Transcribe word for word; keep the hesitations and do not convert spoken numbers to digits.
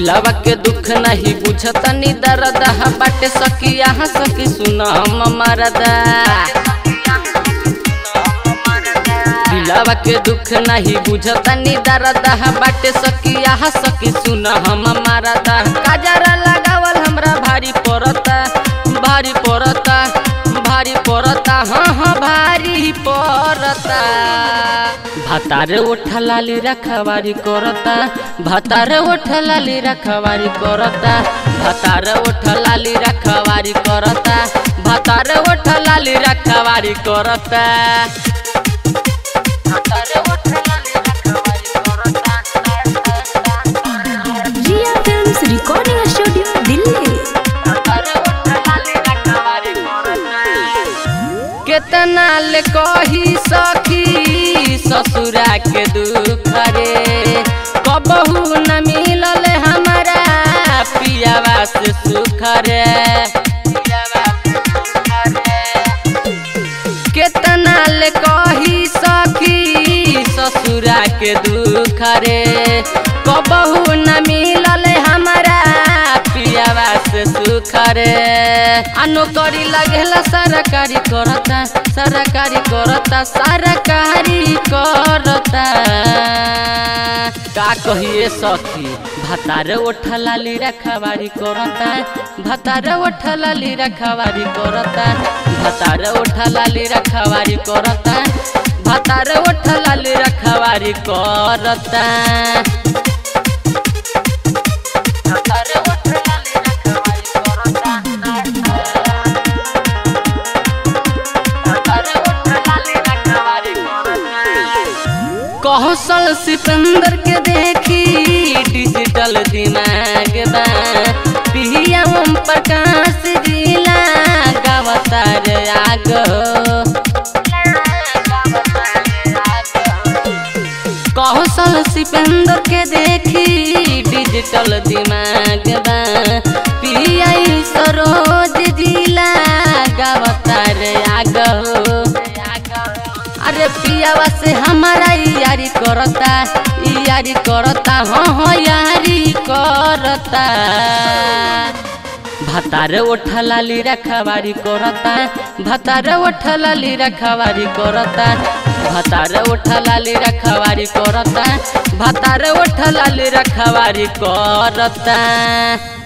दिलावा के दुख नहीं बुझता नी दर्द बाटे सखी यहाँ सखी सुन हम मरदा। दिलावा के दुख नहीं बुझता नी दर्द बाटे सखी यहाँ सखी सुन हम मरदा। काजरा लगावल हमरा भारी पड़ता भारी पड़ता भारी पड़ता हाँ हाँ भारी पड़ता। भातारे उठा लाली रखवारी करता भातारे उठा लाली रखवारी करता भातारे उठा लाली रखवारी करता भातारे उठा लाली रखवारी करता। Riya films recording studio Delhi. केतना ले कही सखी ससुरा के दुख रे कबहू न मिलल हमारा पियावा से सुख रे। केतना ले कही सखी ससुरा के दुख रे कबहू न मिलल हमारा पियावा से सुख रे। अनोकरी लगेला सरकारी करता सरकारी करता सरकारी करता। का कहिए सखी भातारे उठा लाली रखवारी करता भातारे उठा लाली रखवारी करता भातारे उठा लाली रखवारी करता भातारे उठा लाली रखवारी करता। कौशल सिकंदर के देखी डिजिटल दिमाग बा पिया ओम प्रकाश जिला गावतार आग। कौशल सिकंदर के देखी डिजिटल दिमाग बा पिया सरोज जिला गावतार आग। अरे पियावा से हमारा यारी करता यारी करता हाँ हाँ यारी करता। भातारे उठा लाली रखवारी करता भातारे उठा लाली रखवारी करता भातारे उठा लाली रखवारी करता भातारे उठा लाली रखवारी करता।